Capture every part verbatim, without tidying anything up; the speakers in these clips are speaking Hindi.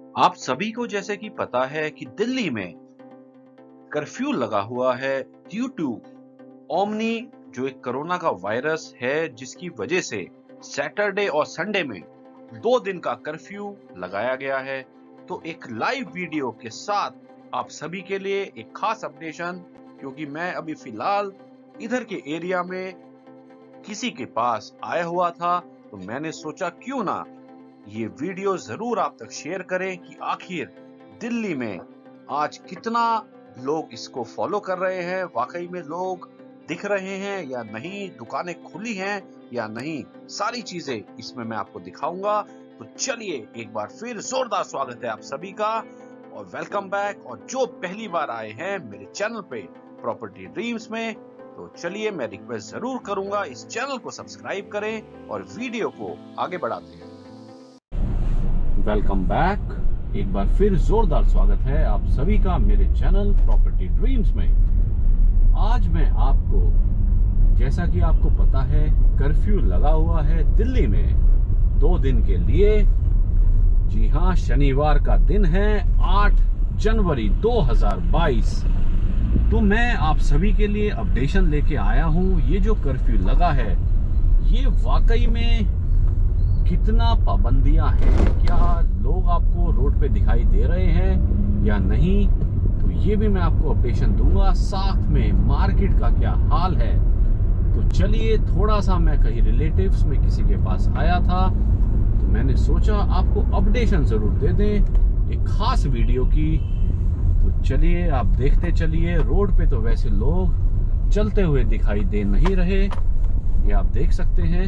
आप सभी को जैसे कि पता है कि दिल्ली में कर्फ्यू लगा हुआ है ड्यू टू ओमनी, जो एक कोरोना का वायरस है जिसकी वजह से सैटरडे और संडे में दो दिन का कर्फ्यू लगाया गया है। तो एक लाइव वीडियो के साथ आप सभी के लिए एक खास अपडेशन, क्योंकि मैं अभी फिलहाल इधर के एरिया में किसी के पास आया हुआ था, तो मैंने सोचा क्यों ना ये वीडियो जरूर आप तक शेयर करें कि आखिर दिल्ली में आज कितना लोग इसको फॉलो कर रहे हैं, वाकई में लोग दिख रहे हैं या नहीं, दुकानें खुली हैं या नहीं, सारी चीजें इसमें मैं आपको दिखाऊंगा। तो चलिए एक बार फिर जोरदार स्वागत है आप सभी का और वेलकम बैक। और जो पहली बार आए हैं मेरे चैनल पे प्रॉपर्टी ड्रीम्स में, तो चलिए मैं रिक्वेस्ट जरूर करूंगा इस चैनल को सब्सक्राइब करें और वीडियो को आगे बढ़ाते हैं। वेलकम बैक, एक बार फिर जोरदार स्वागत है आप सभी का मेरे चैनल प्रॉपर्टी ड्रीम्स में। आज मैं आपको, जैसा कि आपको पता है, कर्फ्यू लगा हुआ है दिल्ली में दो दिन के लिए। जी हाँ, शनिवार का दिन है आठ जनवरी दो हज़ार बाईस। तो मैं आप सभी के लिए अपडेशन लेके आया हूँ। ये जो कर्फ्यू लगा है, ये वाकई में कितना पाबंदियां हैं, क्या लोग आपको रोड पे दिखाई दे रहे हैं या नहीं, तो ये भी मैं आपको अपडेशन दूंगा। साथ में मार्केट का क्या हाल है। तो चलिए, थोड़ा सा मैं कहीं रिलेटिव्स में किसी के पास आया था, तो मैंने सोचा आपको अपडेशन जरूर दे दें एक खास वीडियो की। तो चलिए आप देखते चलिए। रोड पे तो वैसे लोग चलते हुए दिखाई दे नहीं रहे, ये आप देख सकते हैं।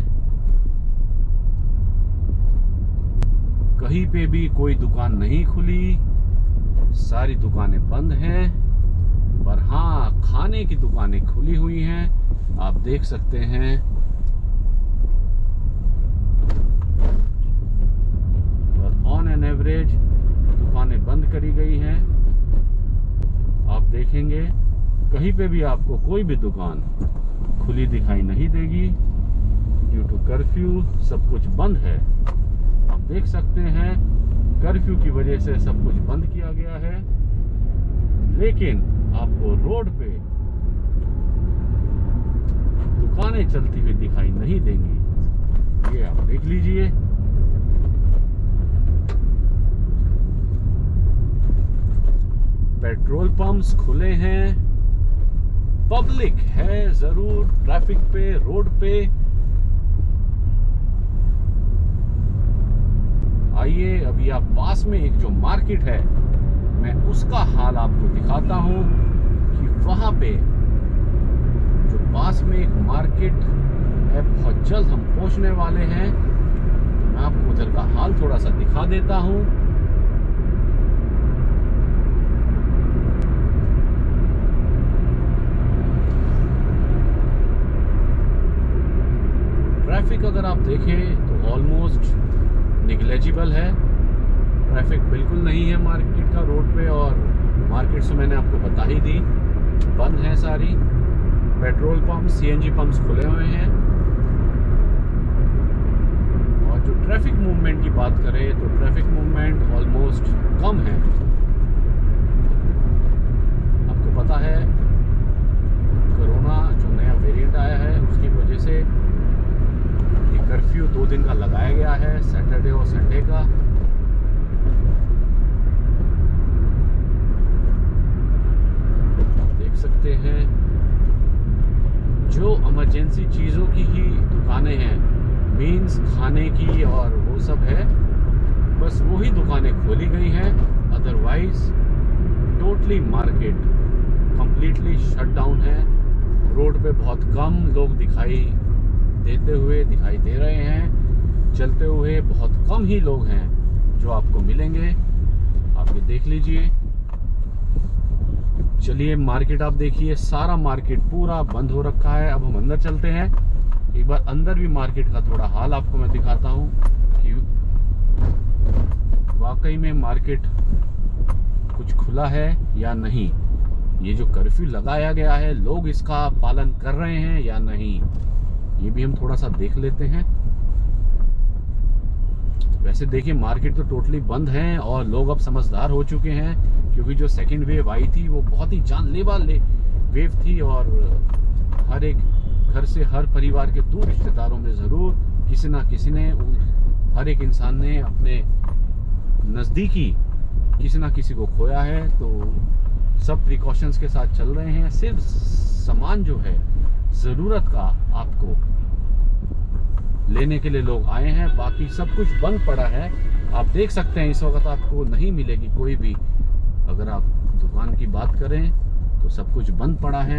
कहीं पे भी कोई दुकान नहीं खुली, सारी दुकानें बंद हैं। पर हाँ, खाने की दुकानें खुली हुई हैं, आप देख सकते हैं। पर ऑन एन एवरेज दुकानें बंद करी गई हैं। आप देखेंगे कहीं पे भी आपको कोई भी दुकान खुली दिखाई नहीं देगी। ड्यू टू कर्फ्यू सब कुछ बंद है। आप देख सकते हैं कर्फ्यू की वजह से सब कुछ बंद किया गया है, लेकिन आपको रोड पे दुकानें चलती हुई दिखाई नहीं देंगी। ये आप देख लीजिए। पेट्रोल पंप्स खुले हैं, पब्लिक है जरूर ट्रैफिक पे, रोड पे। आइए अभी आप पास में एक जो मार्केट है, मैं उसका हाल आपको दिखाता हूं कि वहां पे जो पास में एक मार्केट है, बहुत जल्द हम पहुंचने वाले हैं। मैं आपको उधर का हाल थोड़ा सा दिखा देता हूं। ट्रैफिक अगर आप देखें तो ऑलमोस्ट निग्लेजिबल है। ट्रैफिक बिल्कुल नहीं है मार्केट का रोड पे, और मार्केट से मैंने आपको बता ही दी बंद है सारी। पेट्रोल पंप, सीएनजी पंप्स खुले हुए हैं। और जो ट्रैफिक मूवमेंट की बात करें तो ट्रैफिक मूवमेंट ऑलमोस्ट कम है। आपको पता है कोरोना जो नया वेरिएंट आया है, उसकी वजह से कर्फ्यू दो दिन का लगाया गया है, सैटरडे और संडे का। आप देख सकते हैं जो इमरजेंसी चीज़ों की ही दुकानें हैं, मीन्स खाने की और वो सब है, बस वही दुकानें खोली गई हैं। Otherwise totally market completely shut down है। रोड पे बहुत कम लोग दिखाई देते हुए दिखाई दे रहे हैं, चलते हुए बहुत कम ही लोग हैं जो आपको मिलेंगे। आप ये देख लीजिए। चलिए मार्केट आप देखिए, सारा मार्केट पूरा बंद हो रखा है। अब हम अंदर चलते हैं, एक बार अंदर भी मार्केट का थोड़ा हाल आपको मैं दिखाता हूँ कि वाकई में मार्केट कुछ खुला है या नहीं। ये जो कर्फ्यू लगाया गया है, लोग इसका पालन कर रहे हैं या नहीं, ये भी हम थोड़ा सा देख लेते हैं। वैसे देखिए मार्केट तो टोटली बंद है और लोग अब समझदार हो चुके हैं, क्योंकि जो सेकेंड वेव आई थी वो बहुत ही जानलेवा वेव थी और हर एक घर से, हर परिवार के दूर रिश्तेदारों में ज़रूर किसी ना किसी ने, हर एक इंसान ने अपने नज़दीकी किसी ना किसी को खोया है। तो सब प्रिकॉशंस के साथ चल रहे हैं। सिर्फ सामान जो है ज़रूरत का आपको लेने के लिए लोग आए हैं, बाकी सब कुछ बंद पड़ा है। आप देख सकते हैं इस वक्त आपको नहीं मिलेगी कोई भी, अगर आप दुकान की बात करें तो सब कुछ बंद पड़ा है।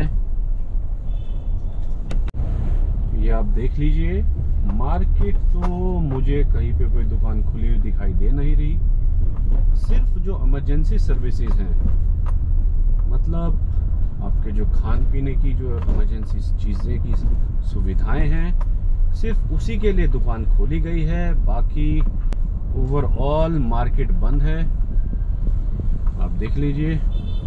ये आप देख लीजिए, मार्केट तो मुझे कहीं पे कोई दुकान खुली हुई दिखाई दे नहीं रही। सिर्फ जो इमरजेंसी सर्विसेज हैं, मतलब आपके जो खान पीने की जो इमरजेंसी चीज़ें की सुविधाएं हैं, सिर्फ उसी के लिए दुकान खोली गई है। बाकी ओवरऑल मार्केट बंद है। आप देख लीजिए,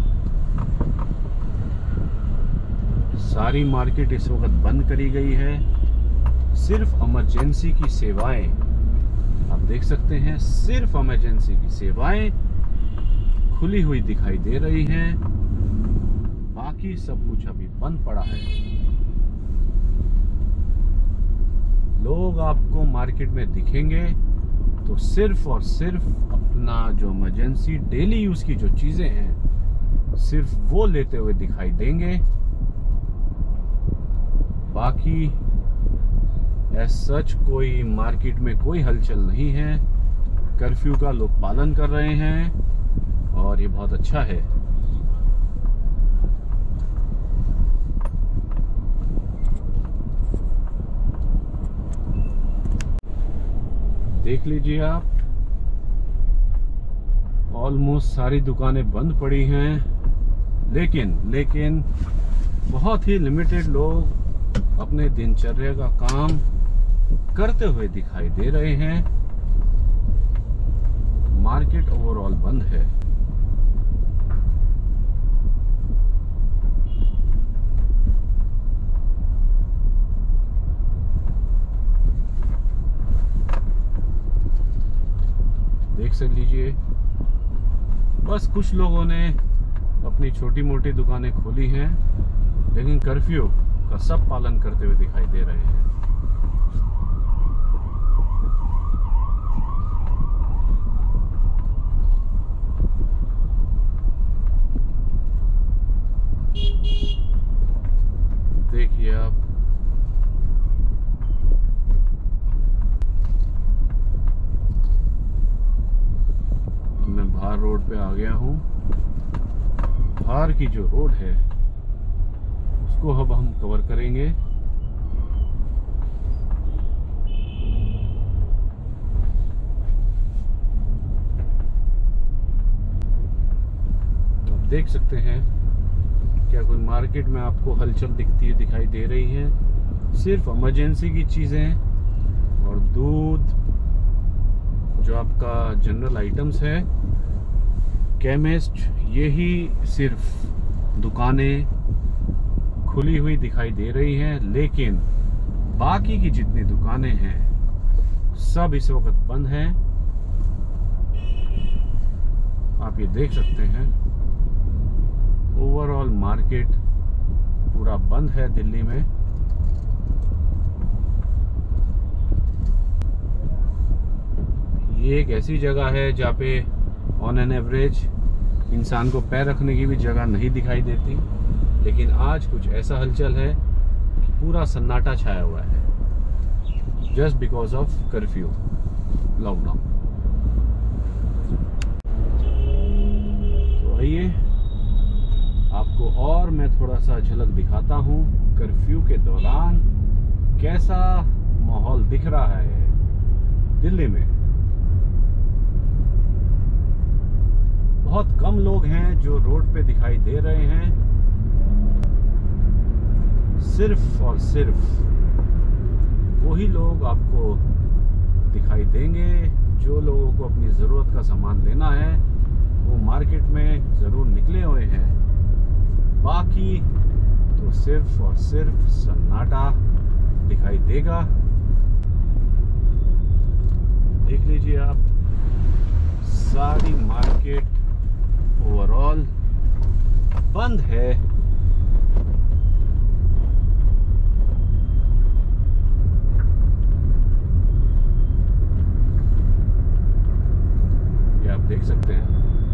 सारी मार्केट इस वक्त बंद करी गई है। सिर्फ इमरजेंसी की सेवाएं, आप देख सकते हैं, सिर्फ इमरजेंसी की सेवाएं खुली हुई दिखाई दे रही हैं। बाकी सब कुछ अभी बंद पड़ा है। लोग आपको मार्केट में दिखेंगे तो सिर्फ और सिर्फ अपना जो इमरजेंसी डेली यूज की जो चीजें हैं सिर्फ वो लेते हुए दिखाई देंगे। बाकी एज सच कोई मार्केट में कोई हलचल नहीं है। कर्फ्यू का लोग पालन कर रहे हैं और ये बहुत अच्छा है। देख लीजिए आप, ऑलमोस्ट सारी दुकानें बंद पड़ी हैं, लेकिन लेकिन बहुत ही लिमिटेड लोग अपने दिनचर्या का काम करते हुए दिखाई दे रहे हैं। मार्केट ओवरऑल बंद है। देख सक लीजिए, बस कुछ लोगों ने अपनी छोटी मोटी दुकानें खोली हैं, लेकिन कर्फ्यू का सब पालन करते हुए दिखाई दे रहे हैं। देखिए आप, मैं भार रोड पे आ गया हूँ। भार की जो रोड है उसको अब हम कवर करेंगे। आप देख सकते हैं, क्या कोई मार्केट में आपको हलचल दिखती है दिखाई दे रही है? सिर्फ इमरजेंसी की चीजें और दूध, जो आपका जनरल आइटम्स है, केमिस्ट, यही सिर्फ दुकानें खुली हुई दिखाई दे रही हैं। लेकिन बाकी की जितनी दुकानें हैं सब इस वक्त बंद हैं। आप ये देख सकते हैं, ओवरऑल मार्केट पूरा बंद है दिल्ली में। ये एक ऐसी जगह है जहाँ पे ऑन एन एवरेज इंसान को पैर रखने की भी जगह नहीं दिखाई देती, लेकिन आज कुछ ऐसा हलचल है कि पूरा सन्नाटा छाया हुआ है, just because of curfew, lockdown. तो आइए आपको और मैं थोड़ा सा झलक दिखाता हूँ कर्फ्यू के दौरान कैसा माहौल दिख रहा है दिल्ली में। बहुत कम लोग हैं जो रोड पे दिखाई दे रहे हैं। सिर्फ और सिर्फ वही लोग आपको दिखाई देंगे जो लोगों को अपनी ज़रूरत का सामान लेना है, वो मार्केट में ज़रूर निकले हुए हैं। बाकी तो सिर्फ और सिर्फ सन्नाटा दिखाई देगा। देख लीजिए आप, सारी मार्केट ओवरऑल बंद है। ये आप देख सकते हैं।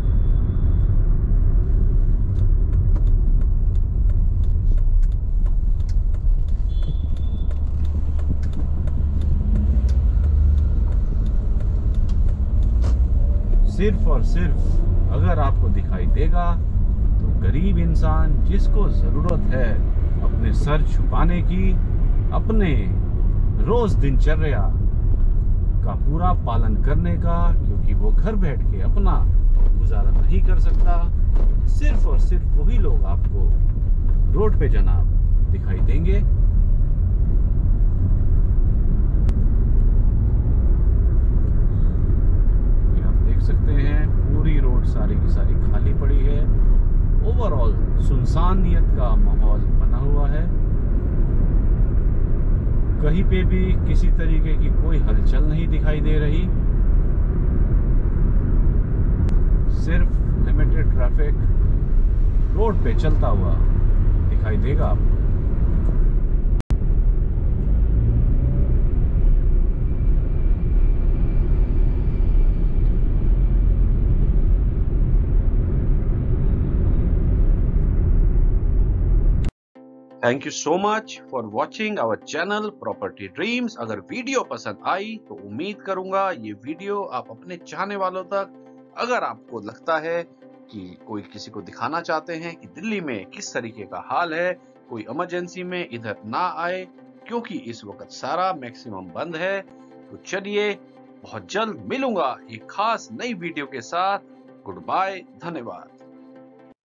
सिर्फ और सिर्फ अगर आपको दिखाई देगा तो गरीब इंसान जिसको जरूरत है अपने सर छुपाने की, अपने रोज दिनचर्या का पूरा पालन करने का, क्योंकि वो घर बैठ के अपना गुजारा नहीं कर सकता, सिर्फ और सिर्फ वही लोग आपको रोड पे जनाब दिखाई देंगे। सकते हैं पूरी रोड सारी की सारी खाली पड़ी है। ओवरऑल सुनसानियत का माहौल बना हुआ है। कहीं पे भी किसी तरीके की कोई हलचल नहीं दिखाई दे रही। सिर्फ लिमिटेड ट्रैफिक रोड पे चलता हुआ दिखाई देगा आपको। Thank you so much for watching our channel property dreams. अगर वीडियो पसंद आई तो उम्मीद करूंगा ये वीडियो आप अपने चाहने वालों तक, अगर आपको लगता है कि कोई किसी को दिखाना चाहते हैं कि दिल्ली में किस तरीके का हाल है, कोई इमरजेंसी में इधर ना आए क्योंकि इस वक्त सारा मैक्सिमम बंद है, तो चलिए बहुत जल्द मिलूंगा एक खास नई वीडियो के साथ। गुड बाय, धन्यवाद।